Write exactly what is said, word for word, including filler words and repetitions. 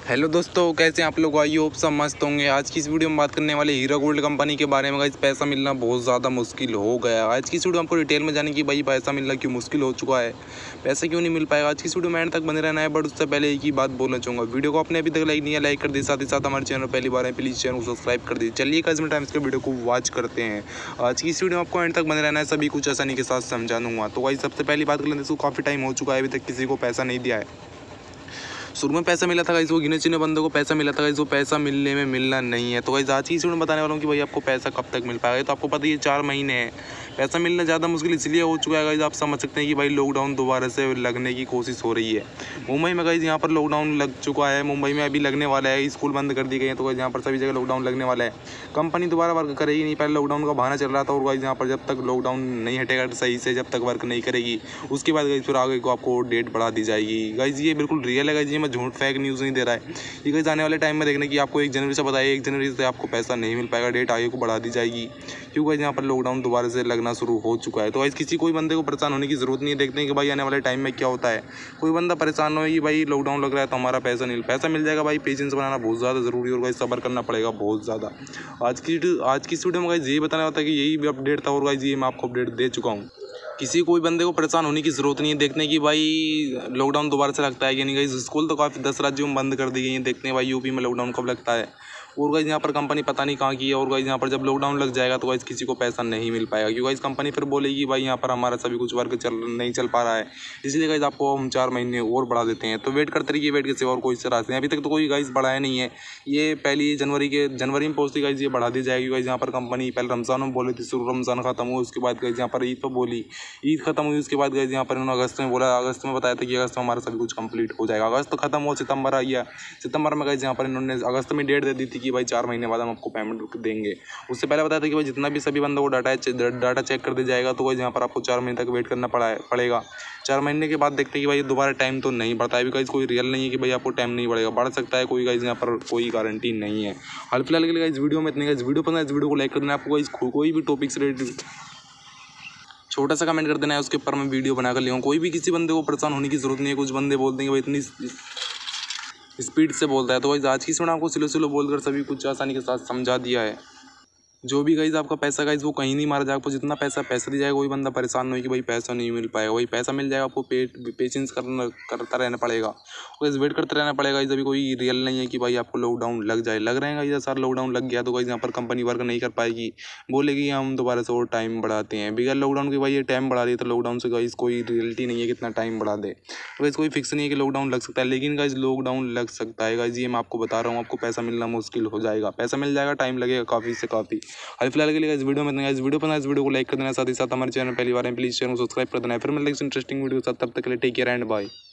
Hello दोस्तों, कैसे हैं आप लोग। आई होप सब मस्त होंगे। आज की इस वीडियो में बात करने वाले हीरो गोल्ड कंपनी के बारे में। गाइस पैसा मिलना बहुत ज़्यादा मुश्किल हो गया है। आज की इस वीडियो में आपको डिटेल में जाने की भाई पैसा मिलना क्यों मुश्किल हो चुका है, पैसा क्यों नहीं मिल पाएगा। आज की इस वीडियो में एंड तक बने रहना है। बट उससे पहले एक ही बात बोलना चाहूँगा, वीडियो को आपने अभी तक लाइक नहीं है, लाइक कर दी। साथ ही साथ हमारे चैनल पहली बार है, प्लीज़ चैनल को सब्सक्राइब कर दी। चलिए गाइस में टाइम से वीडियो को वॉच करते हैं। आज की इस वीडियो में आपको एंड तक बने रहना है, सभी कुछ आसानी के साथ समझा दूँगा। तो गाइस सबसे पहली बात कर लेते हैं, काफ़ी टाइम हो चुका है, अभी तक किसी को पैसा नहीं दिया है। शुरू में पैसा मिला था गाइस, वो गिने चुने बंदों को पैसा मिला था गाइस, वो पैसा मिलने में मिलना नहीं है। तो गाइस आज की इस वीडियो में बताने वाला हूँ कि भाई आपको पैसा कब तक मिल पाएगा। तो आपको पता ही है चार महीने हैं, पैसा मिलना ज़्यादा मुश्किल इसलिए हो चुका है गाइस, आप समझ सकते हैं कि भाई लॉकडाउन दोबारा से लगने की कोशिश हो रही है। मुंबई में गाइस यहाँ पर लॉकडाउन लग चुका है, मुंबई में अभी लगने वाला है, स्कूल बंद कर दी गई है। तो गाइस यहाँ पर सभी जगह लॉकडाउन लगने वाला है, कंपनी दोबारा वर्क करेगी नहीं। पहले लॉकडाउन का बहाना चल रहा था, और गाइस यहाँ पर जब तक लॉकडाउन नहीं हटेगा सही से, जब तक वर्क नहीं करेगी, उसके बाद गाइस फिर आगे को आपको डेट बढ़ा दी जाएगी। गाइस ये बिल्कुल रियल है गाइस, ये मैं झूठ फेक न्यूज़ नहीं दे रहा है। ये गाइस आने वाले टाइम में देखने की आपको एक जनवरी से बताइए, एक जनवरी से आपको पैसा नहीं मिल पाएगा, डेट आगे को बढ़ा दी जाएगी, क्योंकि गाइस यहाँ पर लॉकडाउन दोबारा से लगना शुरू हो चुका है। तो गाइस किसी कोई बंदे को परेशान होने की जरूरत नहीं है। देखते हैं कि भाई आने वाले टाइम में क्या होता है। कोई बंदा परेशान हो कि भाई लॉकडाउन लग रहा है तो हमारा पैसा नहीं पैसा मिल जाएगा। भाई पेशेंस बनाना बहुत ज़्यादा जरूरी है, और गाइस सब्र करना पड़ेगा बहुत ज़्यादा। आज की आज की इस वीडियो में गाइस यही बताना होता है कि यही अपडेट था, और गाइस ये मैं आपको अपडेट दे चुका हूँ। किसी कोई बंदे को परेशान होने की जरूरत नहीं है। देखने की भाई लॉकडाउन दोबारा से लगता है कि नहीं। गाइस स्कूल तो काफ़ी दस राज्यों में बंद कर दी गई हैं, देखते हैं भाई यूपी में लॉकडाउन कब लगता है। और गाइस यहाँ पर कंपनी पता नहीं कहाँ की है, और गाइस यहाँ पर जब लॉकडाउन लग जाएगा तो गाइस किसी को पैसा नहीं मिल पाएगा, क्योंकि गाइस कंपनी फिर बोलेगी भाई यहाँ पर हमारा सभी कुछ वर्क चल नहीं चल पा रहा है, इसलिए गाइस आपको हम चार महीने और बढ़ा देते हैं। तो वेट करते रहिए, वेट के सिवा और कोई से रास्ते हैं। अभी तक तो कोई गाइस बढ़ाया नहीं है, ये पहली जनवरी के जनवरी में पहुँचती गाइस ये बढ़ा दी जाएगी। गाइस यहाँ पर कंपनी पहले रमज़ान में बोली थी, शुरू रमज़ान खत्म हुआ, उसके बाद गाइस यहाँ पर ईद पर बोली, ईद खत्म हुई, उसके बाद गाइस यहाँ पर उन्होंने अगस्त में बोला, अगस्त में बताया था कि अगस्त में हमारा सभी कुछ कंप्लीट हो जाएगा। अगस्त तो खत्म हो, सितंबर आ गया, सितंबर में गाइस यहाँ पर इन्होंने अगस्त में डेट दे दी थी कि भाई चार महीने बाद हम आपको पेमेंट देंगे। उससे पहले बताया था कि भाई जितना भी सभी बंदों को डाटा डाटा चेक कर दिया जाएगा, तो भाई यहाँ पर आपको चार महीने तक वेट करना पड़ा है पड़ेगा। चार महीने के बाद देखते हैं कि भाई दोबारा टाइम तो नहीं बढ़ता है। अभी गाइस कोई रियल नहीं है कि भाई आपको टाइम नहीं बढ़ेगा, बढ़ सकता है कोई गाइस, यहाँ पर कोई गारंटी नहीं है। हाल फिलहाल के लिए गाइस वीडियो में इतने गाइस, वीडियो पसंद है इस वीडियो को लाइक कर देना। आपको गाइस कोई भी टॉपिक से रिलेटेड छोटा सा कमेंट कर देना है, उसके ऊपर मैं वीडियो बनाकर ले आऊँ। कोई भी किसी बंदे को परेशान होने की जरूरत नहीं है। कुछ बंदे बोलते हैं कि भाई इतनी स्पीड से बोलता है, तो भाई आज की सुना आपको स्लो स्लो बोलकर सभी कुछ आसानी के साथ समझा दिया है। जो भी गाइस आपका पैसा गाइस वो कहीं नहीं मारा जाएगा, आपको जितना पैसा पैसा दिया जाएगा, कोई बंदा परेशान नहीं कि भाई पैसा नहीं मिल पाएगा। वही पैसा मिल जाएगा, आपको पेट पेशेंस करना करता रहना पड़ेगा, गाइस वेट करते रहना पड़ेगा। गाइस अभी कोई रियल नहीं है कि भाई आपको लॉकडाउन लग जाए, लग रहे हैं गाइस सर लॉकडाउन लग गया तो गाइस यहाँ पर कंपनी वर्क नहीं कर पाएगी, बोलेगी हम दोबारा से और टाइम बढ़ाते हैं। बिगैर लॉकडाउन के भाई ये टाइम बढ़ा दिए, तो लॉकडाउन से गाइस कोई रियलिटी नहीं है कितना टाइम बढ़ा दे। गाइस कोई फिक्स नहीं है कि लॉकडाउन लग सकता है, लेकिन गाइस लॉकडाउन लग सकता है गाइस, ये मैं आपको बता रहा हूँ। आपको पैसा मिलना मुश्किल हो जाएगा, पैसा मिल जाएगा, टाइम लगेगा काफ़ी से काफ़ी। हाल फिलहाल के लिए इस वीडियो में इस वीडियो पर इस वीडियो को लाइक कर देना, साथ ही साथ हमारे चैनल पहली बार है प्लीज़ चैनल को सब्सक्राइब कर देना। फिर मिलते हैं इंटरेस्टिंग वीडियो के साथ, तब तक के लिए टेक केयर एंड बाय।